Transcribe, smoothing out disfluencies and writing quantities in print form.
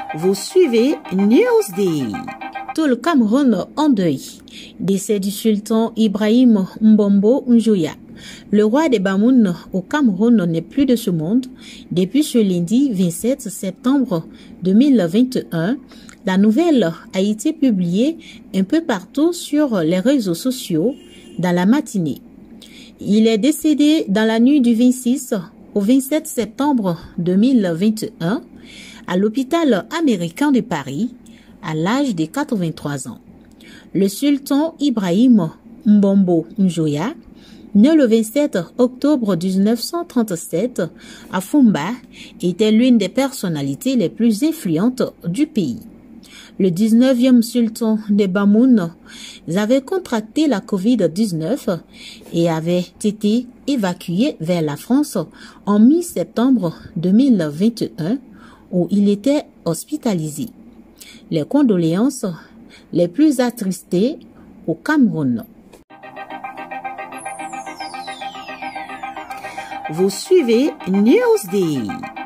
Vous suivez Newsday. Tout le Cameroun en deuil. Décès du sultan Ibrahim Mbombo Njoya. Le roi des Bamoun au Cameroun n'est plus de ce monde. Depuis ce lundi 27 septembre 2021, la nouvelle a été publiée un peu partout sur les réseaux sociaux dans la matinée. Il est décédé dans la nuit du 26 au 27 septembre 2021 à l'hôpital américain de Paris à l'âge de 83 ans. Le sultan Ibrahim Mbombo Njoya, né le 27 octobre 1937 à Fumba, était l'une des personnalités les plus influentes du pays. Le 19e sultan des Bamoun avait contracté la Covid-19 et avait été évacué vers la France en mi-septembre 2021 où il était hospitalisé. Les condoléances les plus attristées au Cameroun. Vous suivez Newsday.